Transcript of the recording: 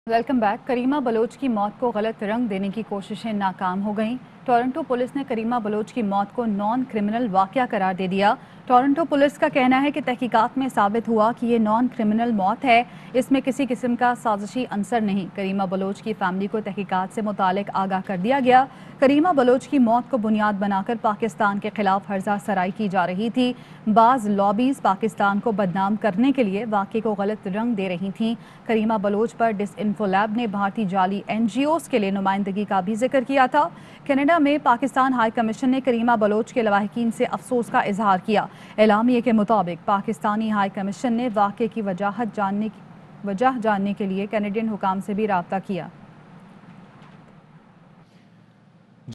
Welcome back. करीमा Bloch की मौत को गलत रंग देने की कोशिशें नाकाम हो गईं। टोरंटो पुलिस ने करीमा बलोच की मौत को नॉन क्रिमिनल वाकया करार दे दिया। टोरंटो पुलिस का कहना है कि तहकीकात में साबित हुआ कि ये नॉन क्रिमिनल मौत है, इसमें किसी किस्म का साजिशी अंसर नहीं। करीमा बलोच की फैमिली को तहकीकात से मुतालिक आगाह कर दिया गया। करीमा बलोच की मौत को बुनियाद बनाकर पाकिस्तान के खिलाफ हर्जा सराई की जा रही थी। बाज लॉबीज पाकिस्तान को बदनाम करने के लिए वाक़े को गलत रंग दे रही थीं। करीमा बलोच पर डिसइंफोलैब ने भारतीय जाली NGOs के लिए नुमाइंदगी का भी जिक्र किया था। कनाडा में पाकिस्तान हाई कमीशन ने करीमा बलोच के लवाहिकीन से अफसोस का इजहार किया। एलामिये के मुताबिक पाकिस्तानी हाई कमीशन ने वाक़े की वजह जानने के लिए कैनेडियन हुकाम से भी राब्ता किया।